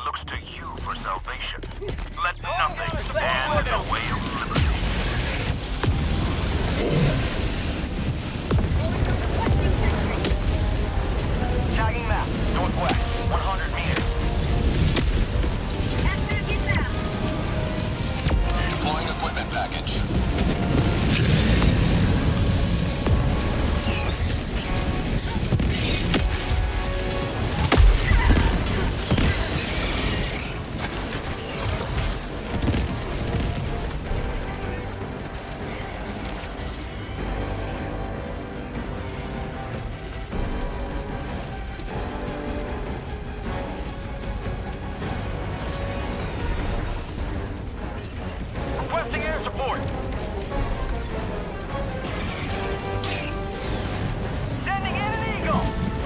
looks to you for salvation. Let nothing stand in the way of liberty. Tagging map, northwest, 100 meters. Deploying equipment package. Requesting air support. Sending in an Eagle.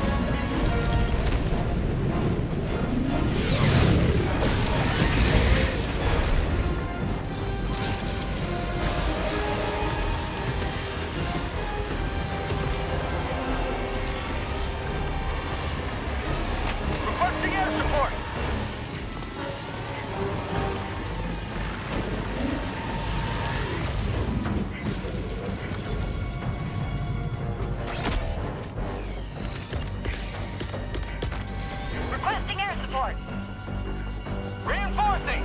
Requesting air support. Requesting air support. Reinforcing.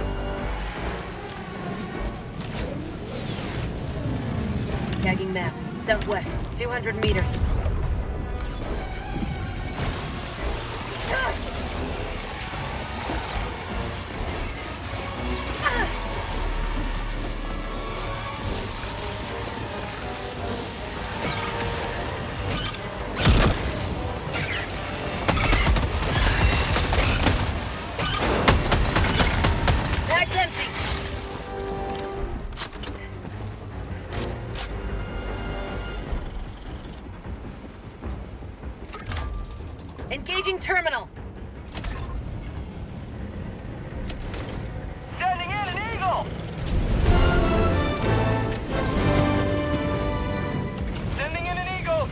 Tagging map. Southwest, 200 meters. Bag's empty. Engaging terminal. Sending in an Eagle. Sending in an Eagle.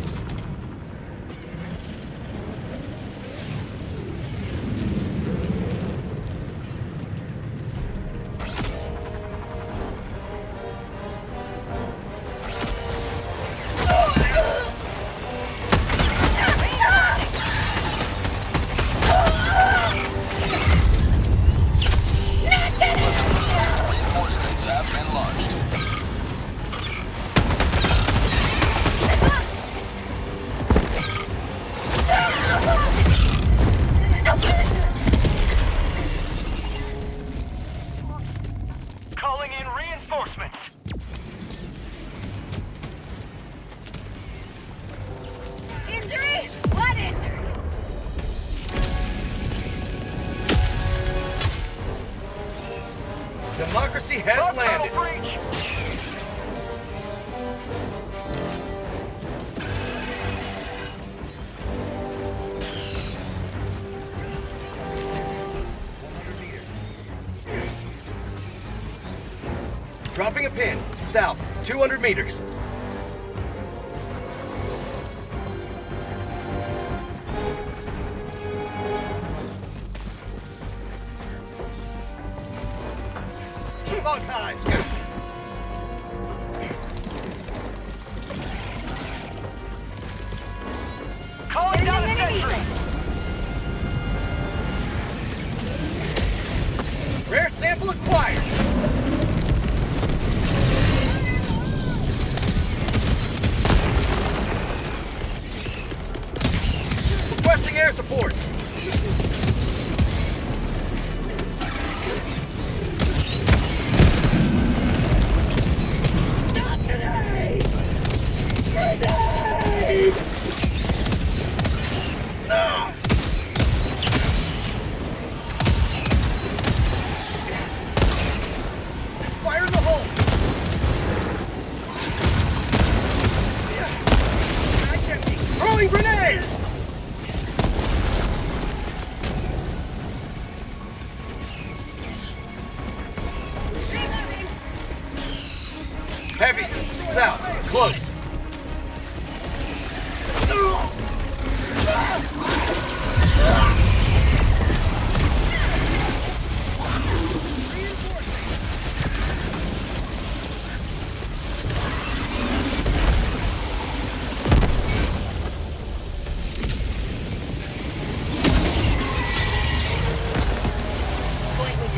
Reinforcements have been launched. Calling in reinforcements. Injury? What injury? Democracy has landed. Breach. Dropping a pin. South, 200 meters. Long time. Calling down a sentry. Rare sample acquired. Requesting air support. Not today! Grenade! Ah! Fire in the hole! Throwing grenade! Heavy, south, close.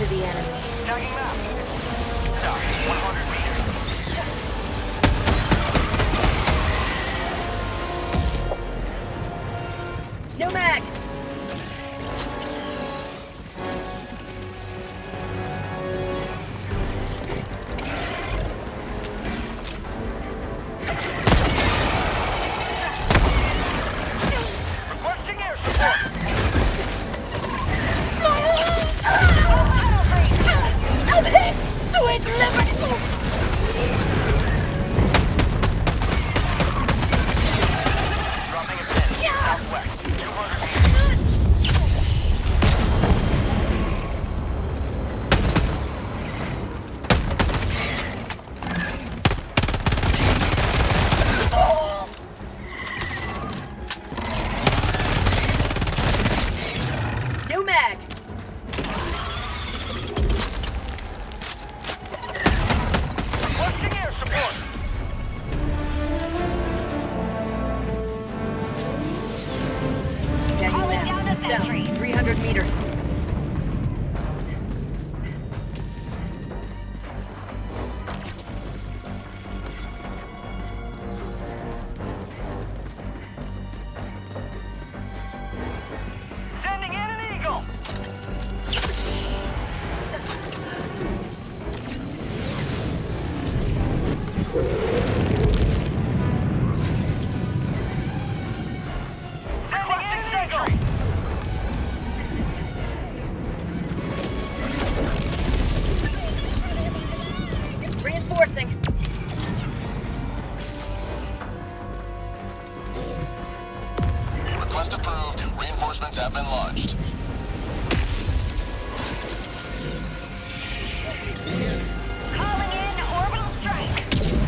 to the enemy. Tagging map. South, 100 meters. No mag! Requesting air support. I'm hit! Sweet liberty! Dropping a pin. Southwest, 200 meters. No mag! Requesting air support. Tagging Calling map. down a sentry. South, 300 meters. Sending in an eagle. Sending in an eagle. Reinforcing. Request approved. Reinforcements have been launched. Calling in orbital strike.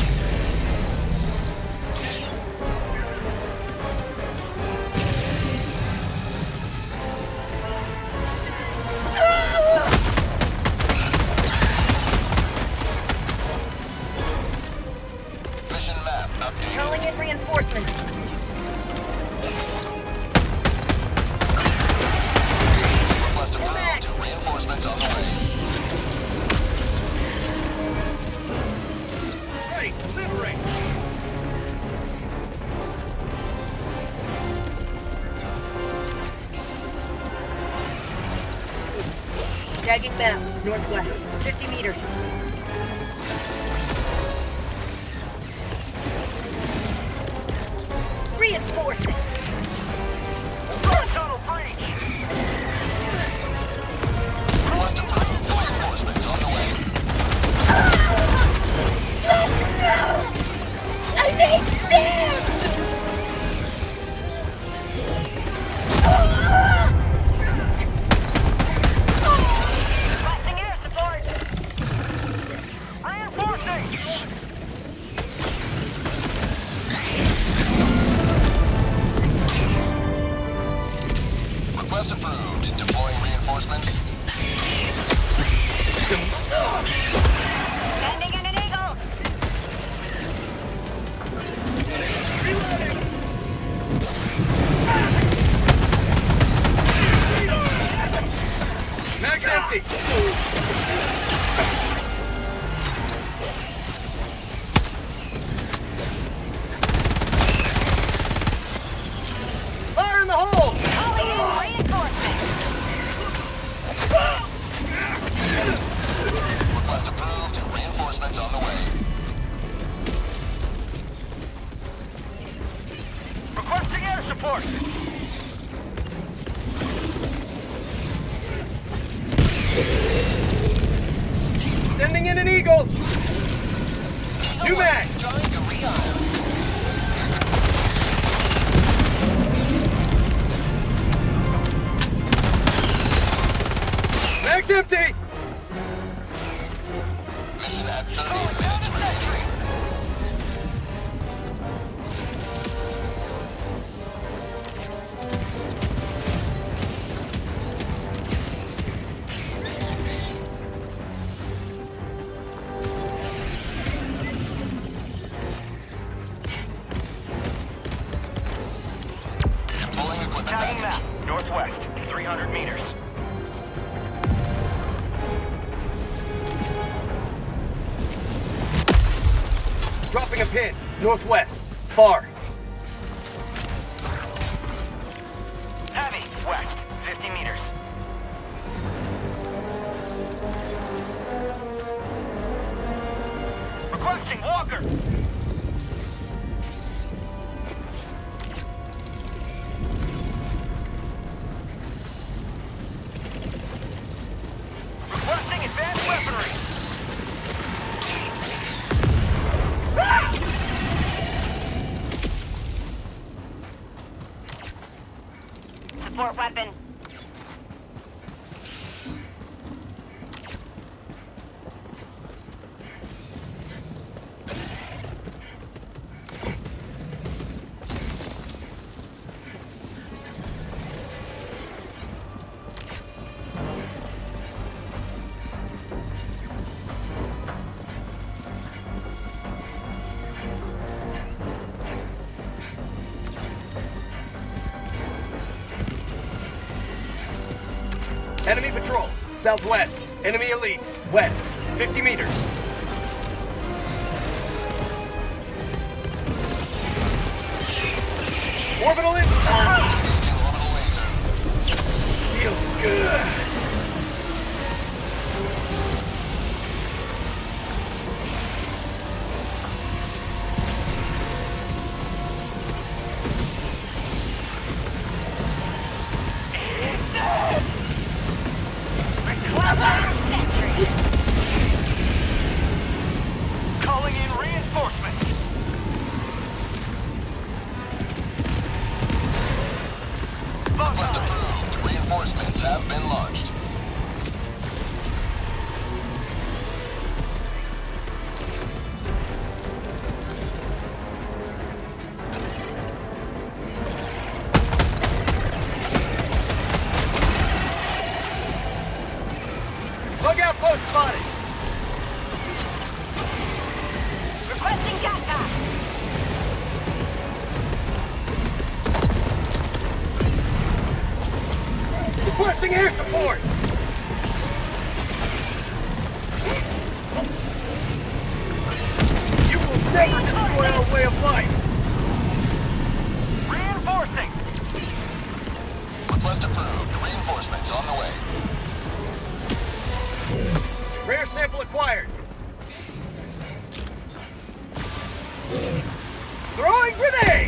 Mission map updated. Calling in reinforcements. Request approved. Reinforcements on the way. Ready, liberate! Tagging map. Northwest, 50 meters. Reinforcing. Tunnel breach. Request approved. Reinforcements on the way. I need stairs! Requesting air support. Reinforcing. Request approved. Deploying reinforcements. Sending in an eagle. Mag's empty! Fire in the hole! Calling in reinforcements. Request approved. Reinforcements on the way. Requesting air support. Sending in an eagle! New mag! Trying to rearm. Mag's empty! Mission at 30 minutes remaining. Deploying equipment Tagging package. map. Northwest, 300 meters. Dropping a pin. Northwest. Far. Heavy. West. 50 meters. Requesting Walker. Requesting advanced weaponry. Support weapon. Enemy patrol. Southwest. Enemy elite. West. 50 meters. Orbital in. Engaging orbital laser. Feels good. Calling in reinforcements. Request approved. Reinforcements have been launched. Bug outpost spotted. Requesting Jacka. Requesting air support. You will never destroy our way of life. Reinforcing. Request approved. Reinforcements on the way. Rare sample acquired. Throwing grenade!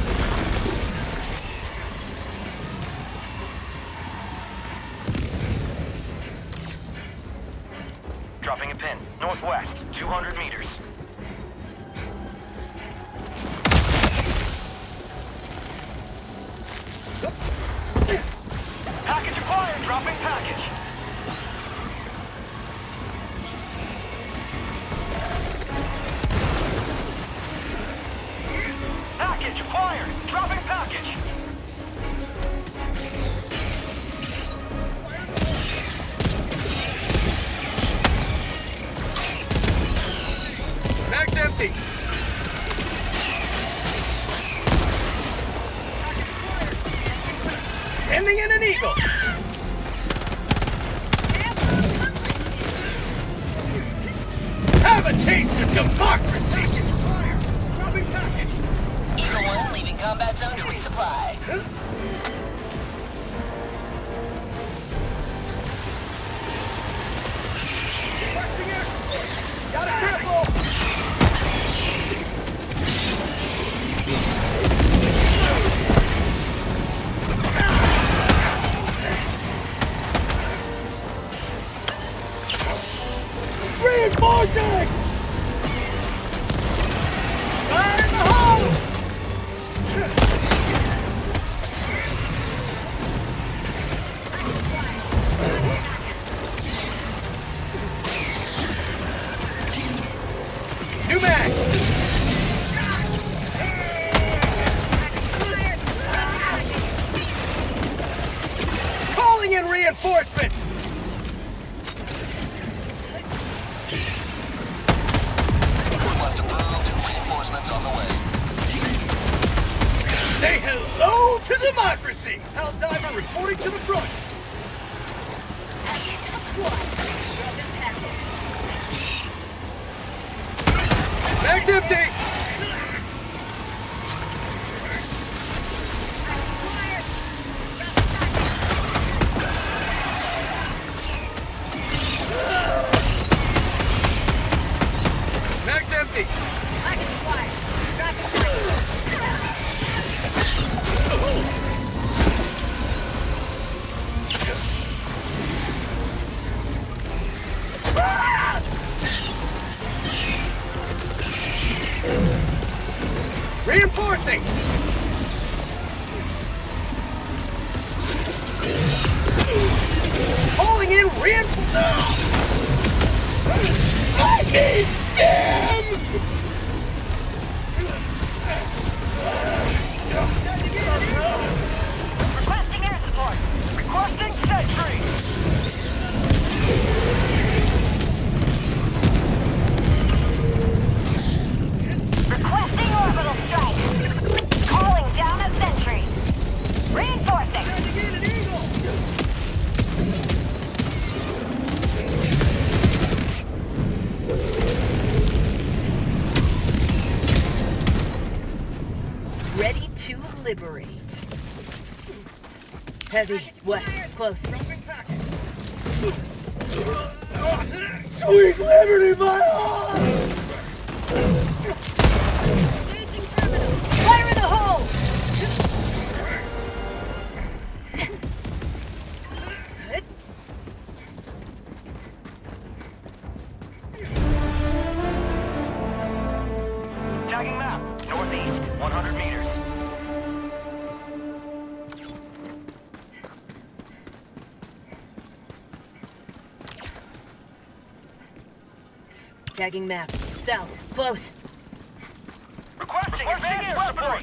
Dropping a pin. Northwest. 200 meters. Package acquired. Dropping package. Package acquired. Dropping package. Mag's empty. Ending in an eagle. Have a taste of democracy. Dropping package. Eagle 1 leaving combat zone to resupply. Requesting air support. Got a cripple. Reinforcing! Fire in the hole! New mag! Calling in reinforcements! Request approved. Reinforcements on the way. Say hello to democracy! Hal Diver reporting to the front! Mag's empty! Hey, calling in reinforcements! I need stems! Requesting air support. Requesting sentry! Requesting orbital strike. Calling down a sentry. Reinforcing. Ready to liberate. Heavy, west, close. Sweet liberty, my heart! Fire in the hole! Tagging map. Northeast, 100 meters. Tagging map. South, close. Requesting advanced support!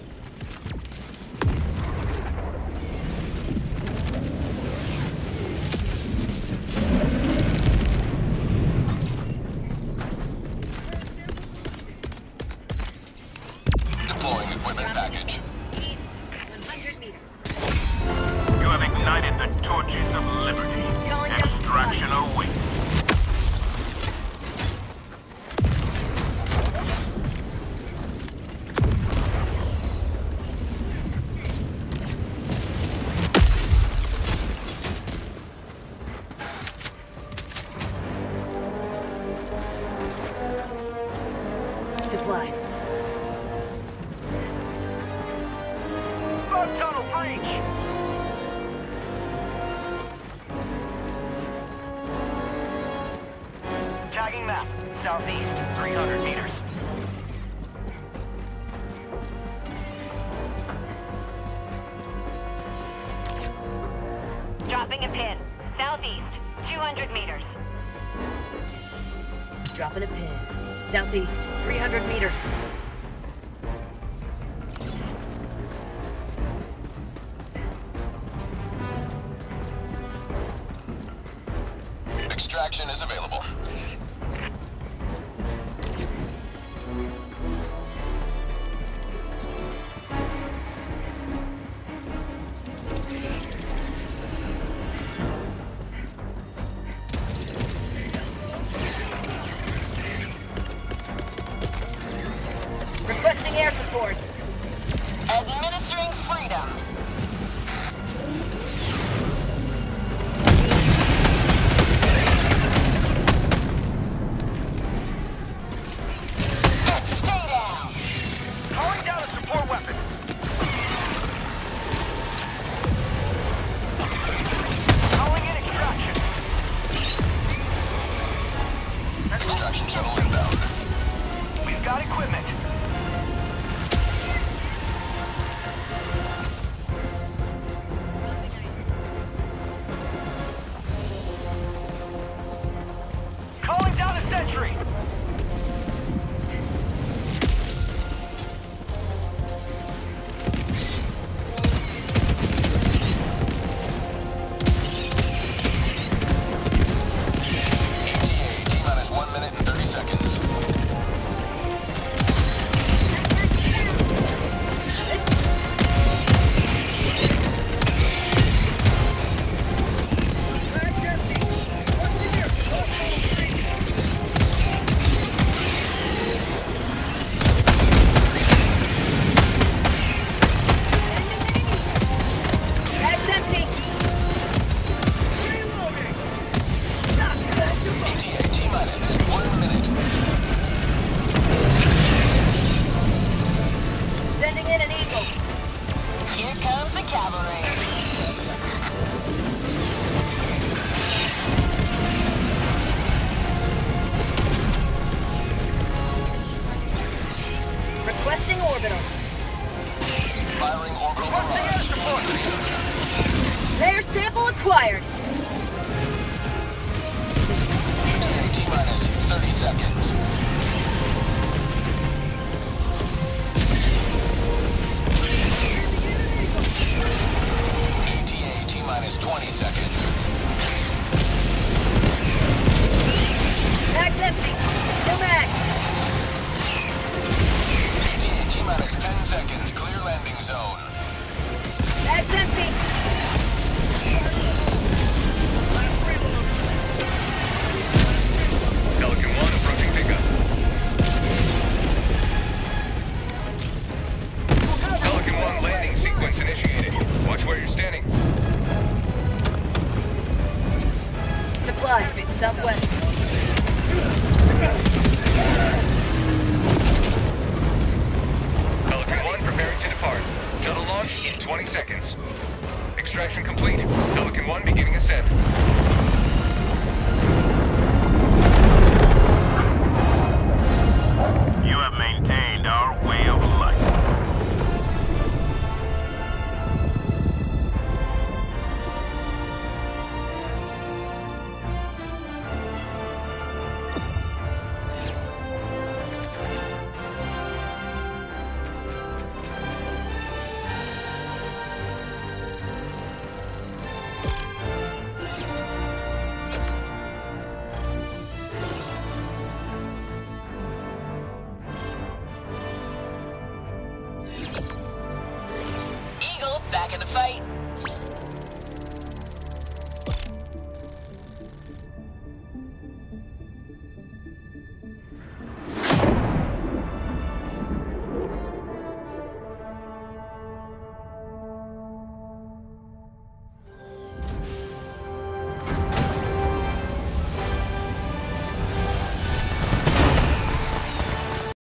Deploying equipment package. East, 100 meters. You have ignited the torches of liberty. Calling down Extraction supply. awaits. Supplies. Bug tunnel breach! Tagging map. Southeast, 300 meters. Dropping a pin. Southeast. 200 meters. Dropping a pin. Southeast, 300 meters. Extraction is available. Requesting air support. Administering freedom. Stay down. Calling down a support weapon. Calling in extraction. Extraction shuttle inbound. We've got equipment. Calling down a sentry. ETA T-minus 1 minute and 30 seconds. Bag's empty. ETA T-minus 1 minute. Sending in an eagle. Here comes the cavalry. Requesting orbital. acquired. ETA T-minus 30 seconds. ETA T-minus 20 seconds. Mag's empty. No mag. ETA T-minus 10 seconds. Clear landing zone. Mag's empty. Pelican 1 approaching pickup. Pelican 1 landing sequence initiated. Watch where you're standing. Supplies. Southwest. Pelican 1 preparing to depart. Shuttle launch in 20 seconds. Extraction complete. Pelican 1 beginning ascent. You have maintained our way of life. Eagle back in the fight.